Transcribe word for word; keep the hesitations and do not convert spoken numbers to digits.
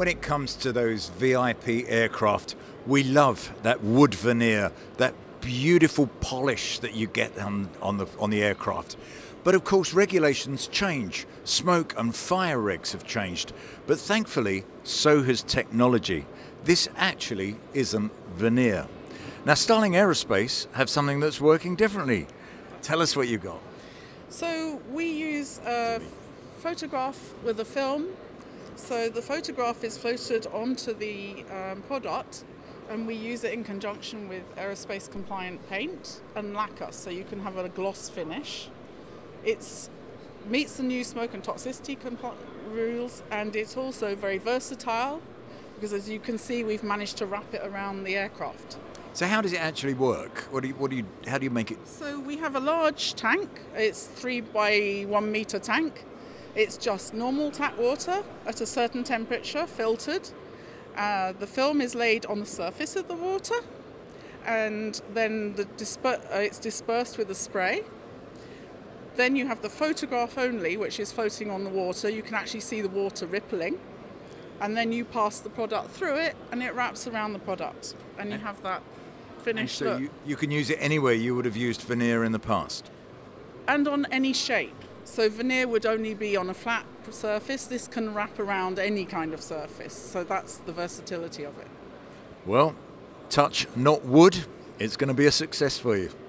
when it comes to those V I P aircraft, we love that wood veneer, that beautiful polish that you get on, on, the, on the aircraft. But of course, regulations change. Smoke and fire regs have changed. But thankfully, so has technology. This actually isn't veneer. Now, Starling Aerospace have something that's working differently. Tell us what you got. So we use a photograph with a film. So the photograph is floated onto the um, product, and we use it in conjunction with aerospace compliant paint and lacquer, so you can have a gloss finish. It meets the new smoke and toxicity rules, and it's also very versatile because, as you can see, we've managed to wrap it around the aircraft. So how does it actually work? What do you, what do you, how do you make it? So we have a large tank. It's three by one meter tank. It's just normal tap water at a certain temperature, filtered. Uh, the film is laid on the surface of the water, and then the disper uh, it's dispersed with a spray. Then you have the photograph only, which is floating on the water. You can actually see the water rippling. And then you pass the product through it, and it wraps around the product. And you have that finished and so look. You, you can use it anywhere you would have used veneer in the past? And on any shape. So veneer would only be on a flat surface. This can wrap around any kind of surface. So that's the versatility of it. Well, touch not wood. It's going to be a success for you.